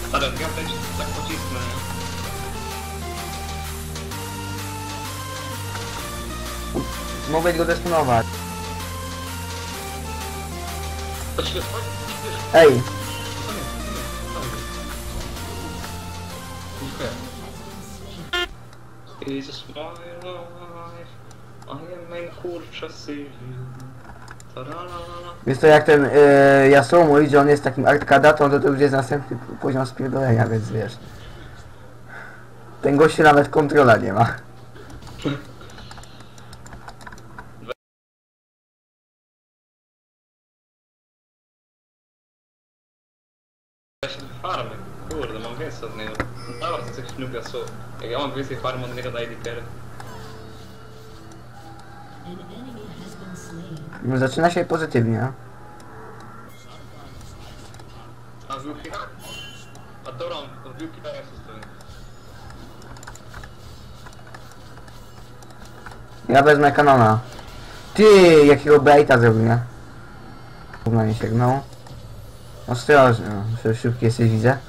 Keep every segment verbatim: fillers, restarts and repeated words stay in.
Ale ja też tak pocisnę. Mogę go destunować. To się... Ej! It's just my life. I am main kurczę civil. Jest to jak ten yy, Yasuo mówi, że on jest takim arkadatą, to to już jest następny poziom spierdolenia, więc wiesz. Ten gościu nawet kontrola nie ma. Farmy. Kurde, mam więcej od niego. Dobra, to coś lubię, co? Jak ja mam więcej farmy od niego, daje dikery. No, zaczyna się pozytywnie. A zbił chwila? A dobra, on zbił chwila, ja zostawię. Ja wezmę kanona. Ty, jakiego baita zrobił, nie? Kurwa nie sięgnął. Ostrożnie, no, szybki jesteś, widzę.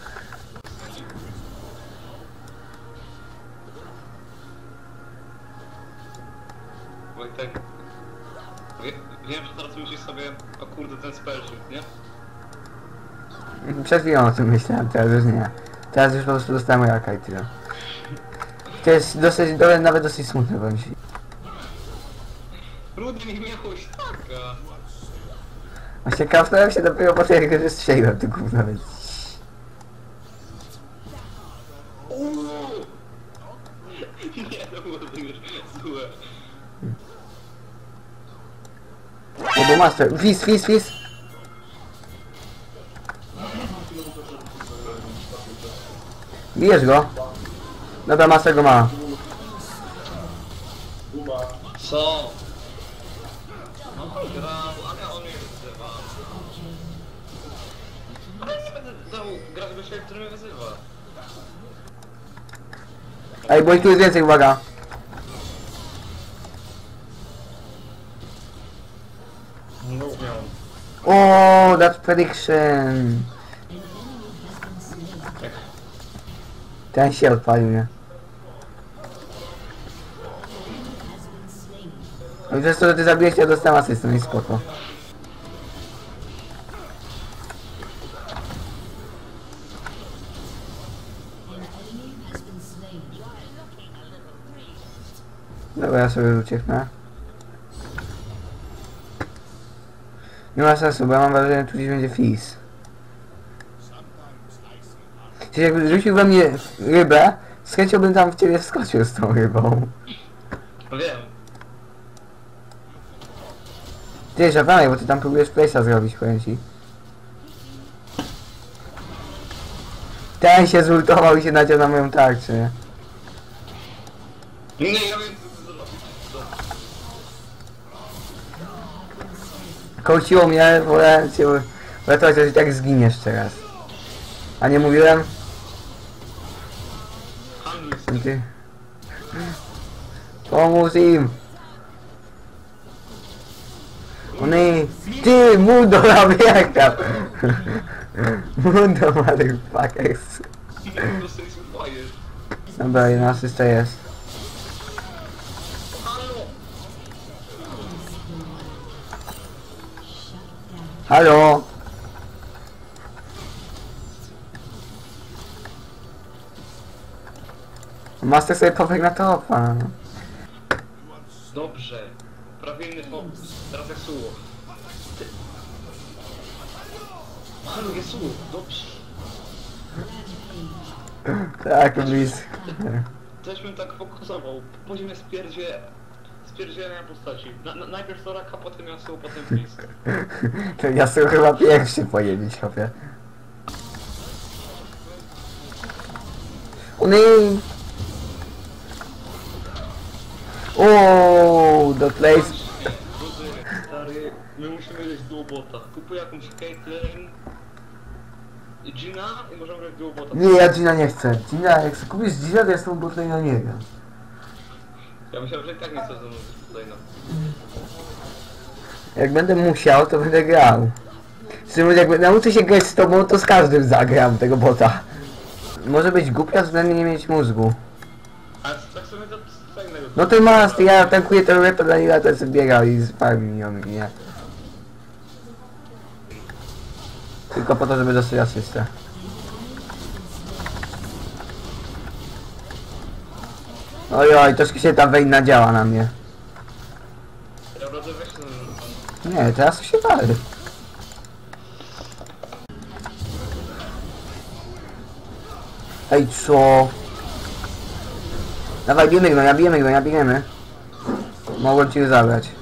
Wojtek, wie, wiem, że teraz myślisz sobie, o kurde, ten spellshift, nie? Przed chwilą o tym myślałem, teraz już nie. Teraz już po prostu dostałem raka i tyle. To jest dosyć, do, nawet dosyć smutne, powiem ci. Rudy mi mnie taka. Właśnie kafnąłem się dopiero po tym, jak strzeliłem ty gówno, więc... Nie, to było to już złe. To był master. Fizz, fizz, fizz! Bijesz go? Dobra, master go ma. Co? No gra, ale on mnie wyzywa. Ale nie będę dał grać go się, który mnie wyzywa. Ej, bo ich tu jest więcej, uwaga. No miał. O, that prediction. Ten się odpalił, nie? No i przez to, że ty zabiłeś, ja dostałem asystę, no i spoko. Dobra, ja sobie ucieknę. Nie ma sensu, bo ja mam wrażenie, że tu gdzieś będzie fizz. Czyli jakby rzucił we mnie rybę, z chęcią bym tam w ciebie wskoczył z tą rybą. Wiem. Ty, żabanej, bo ty tam próbujesz place'a zrobić, powiem ci. Ten się zultował i się nadział na moją tarczę, nie? Nie, ja wiem co to zrobić. Kołciło mnie, wolę cię uratować, że i tak zginiesz teraz. A nie mówiłem? Ty. Pomóż im! Oni... Ty, Mundo nabiegam! Mundo, motherfuckers! Dobra, jedna asysta jest. Halo! Master sobie pobiegł na topa. Dobrze. Prawie inny fokus. Teraz jak suło. Ty... Halo, jest suło. Dobrze. Tak, blisko. Też bym tak fokusował. Poziomie spierdzie... Spierdzielenia postaci. Na, na, najpierw Soraka, potem Yasuo, potem Fizz. To ja sobie chyba pierwszy pojedzieć, chłopie. Oni... Ooo, the place. Stary, my musimy grać duo bota. Kupuj jakąś Caitlyn i Gina i możemy grać duo bota. Nie, ja Gina nie chcę. Gina, jak sobie kupisz Gina, to ja z tą botlane na niego. Ja myślałem, że i tak nie chcę zanurzyć tutaj no. Jak będę musiał, to będę grał. Zresztą jak nauczę się grać z tobą, to z każdym zagram tego bota. może być głupia względnie nie mieć mózgu. A tak sobie to co innego. No ty masz, ty ja tankuję tę repę dla ile to sobie biegał i sparmi ją, nie? Tylko po to, żeby dostać asystę. Oj, oj, troszkę się ta wejna działa na mnie. Ja rodzę weź ten... Nie, teraz się pali. Ej, co? Dawaj, bijemy go, ja bijemy go, ja bijemy. Mogłem cię zabrać.